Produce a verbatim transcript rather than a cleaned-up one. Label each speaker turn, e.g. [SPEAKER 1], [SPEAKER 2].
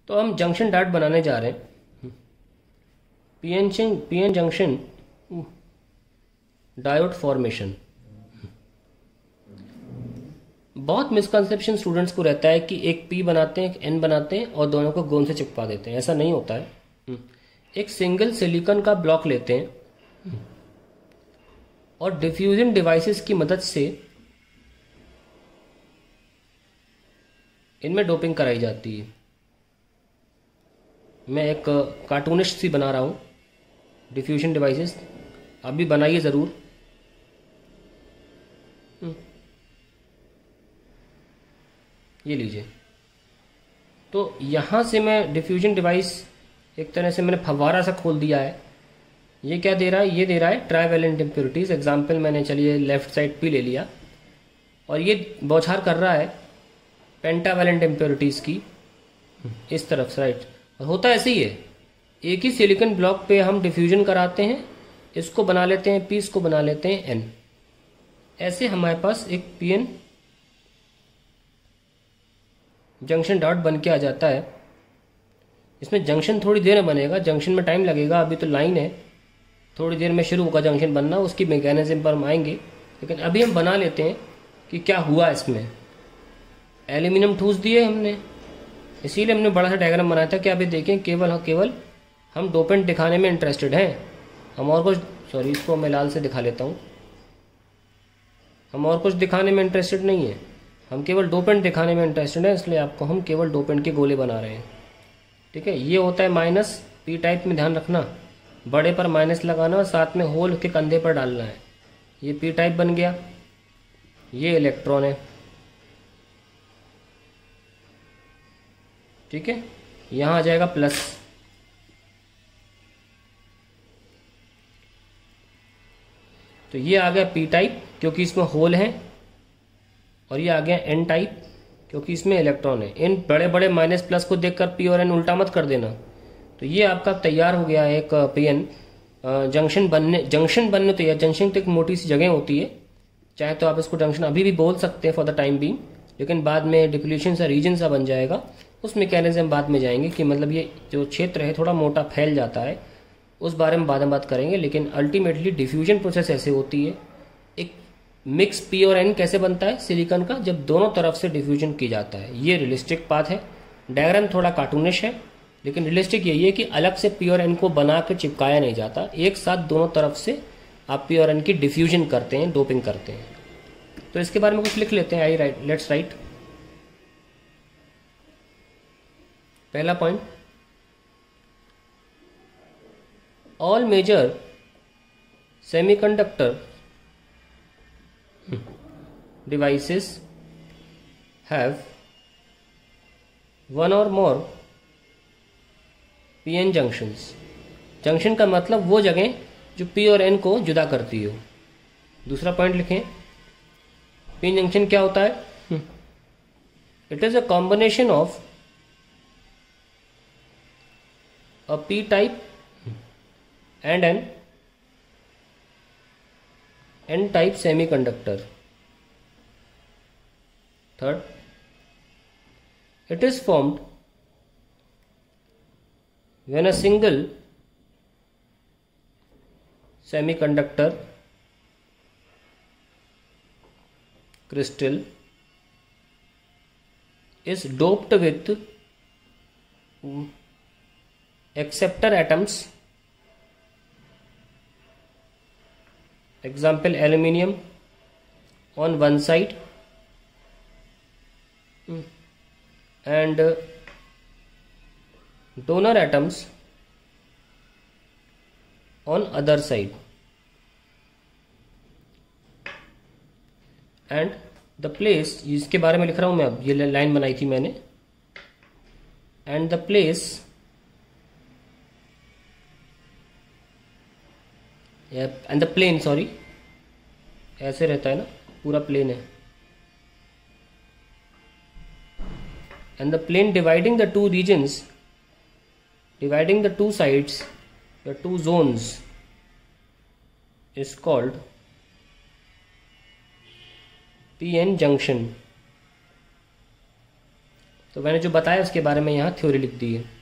[SPEAKER 1] तो हम junction diode बनाने जा रहे हैं। PN PN junction diode formation. बहुत मिसकंसेप्शन स्टूडेंट्स को रहता है कि एक पी बनाते हैं, एक एन बनाते हैं और दोनों को गोंद से चिपका देते हैं। ऐसा नहीं होता है। एक सिंगल सिलिकॉन का ब्लॉक लेते हैं और डिफ्यूजन डिवाइसेस की मदद से इनमें डोपिंग कराई जाती है। मैं एक कार्टूनिस्ट सी बना रहा हूँ डिफ्यूजन डिवाइसेस, आप भी बनाइए ज़रूर। ये लीजिए। तो यहाँ से मैं डिफ्यूजन डिवाइस एक तरह से मैंने फव्वारा सा खोल दिया है। ये क्या दे रहा है? ये दे रहा है ट्राइवेलेंट इम्प्योरिटीज़। एग्जाम्पल मैंने चलिए लेफ्ट साइड पी ले लिया और ये बौछार कर रहा है पेंटावेलेंट इम्प्योरिटीज़ की इस तरफ से, राइट। और होता ऐसे ही है, एक ही सिलिकॉन ब्लॉक पे हम डिफ्यूजन कराते हैं, इसको बना लेते हैं पी, इसको बना लेते हैं एन। ऐसे हमारे पास एक पी एन जंक्शन डॉट बन के आ जाता है। इसमें जंक्शन थोड़ी देर में बनेगा, जंक्शन में टाइम लगेगा। अभी तो लाइन है, थोड़ी देर में शुरू होगा जंक्शन बनना, उसकी मैकेनिज्म पर हम आएंगे। लेकिन अभी हम बना लेते हैं कि क्या हुआ इसमें। एल्यूमिनियम ठूस दिए हमने, इसीलिए हमने बड़ा सा डायग्राम बनाया था कि अभी देखें केवल केवल हम डोपेंट दिखाने में इंटरेस्टेड हैं। हम और कुछ, सॉरी इसको मैं लाल से दिखा लेता हूँ, हम और कुछ दिखाने में इंटरेस्टेड नहीं है, हम केवल डोपेंट दिखाने में इंटरेस्टेड हैं। इसलिए आपको हम केवल डोपेंट के गोले बना रहे हैं, ठीक है। ये होता है माइनस पी टाइप में, ध्यान रखना, बड़े पर माइनस लगाना और साथ में होल के कंधे पर डालना है। ये पी टाइप बन गया, ये इलेक्ट्रॉन है, ठीक है। यहाँ आ जाएगा प्लस, तो ये आ गया पी टाइप क्योंकि इसमें होल है, और ये आ गया एन टाइप क्योंकि इसमें इलेक्ट्रॉन है। इन बड़े बड़े माइनस प्लस को देखकर पी और एन उल्टा मत कर देना। तो ये आपका तैयार हो गया एक पी एन जंक्शन बनने जंक्शन बनने तैयार। जंक्शन तो एक मोटी सी जगह होती है, चाहे तो आप इसको जंक्शन अभी भी बोल सकते हैं फॉर द टाइम बीइंग, लेकिन बाद में डिप्लीशन सा रीजन सा बन जाएगा, उस मैकेनिज्म बाद में जाएंगे कि मतलब ये जो क्षेत्र है थोड़ा मोटा फैल जाता है, उस बारे में बाद में बात करेंगे। लेकिन अल्टीमेटली डिफ्यूजन प्रोसेस ऐसे होती है। एक मिक्स पी और एन कैसे बनता है सिलिकॉन का, जब दोनों तरफ से डिफ्यूजन की जाता है। ये रियलिस्टिक पाथ है। डायग्राम थोड़ा कार्टूनिश है, लेकिन रियलिस्टिक यही है कि अलग से पी और एन को बना कर चिपकाया नहीं जाता, एक साथ दोनों तरफ से आप पी और एन की डिफ्यूजन करते हैं, डोपिंग करते हैं। तो इसके बारे में कुछ लिख लेते हैं। Alright, let's write. पहला point, all major semiconductor devices have one or more P N junctions। Junction का मतलब वो जगह जो पी और एन को जुदा करती हो। दूसरा पॉइंट लिखें, पी एन जंक्शन क्या होता है? It is a combination of a P type and N N type semiconductor. Third, it is formed when a single semiconductor crystal is doped with acceptor atoms, example aluminium, on one side and donor atoms on other side, and the place, इसके बारे में लिख रहा हूं मैं, अब ये line बनाई थी मैंने, and the place and the plane, sorry ऐसे रहता है ना, पूरा प्लेन है, and the plane dividing the two regions, dividing the two sides, the two zones, is called P N junction। तो मैंने जो बताया उसके बारे में यहाँ थ्योरी लिख दी है।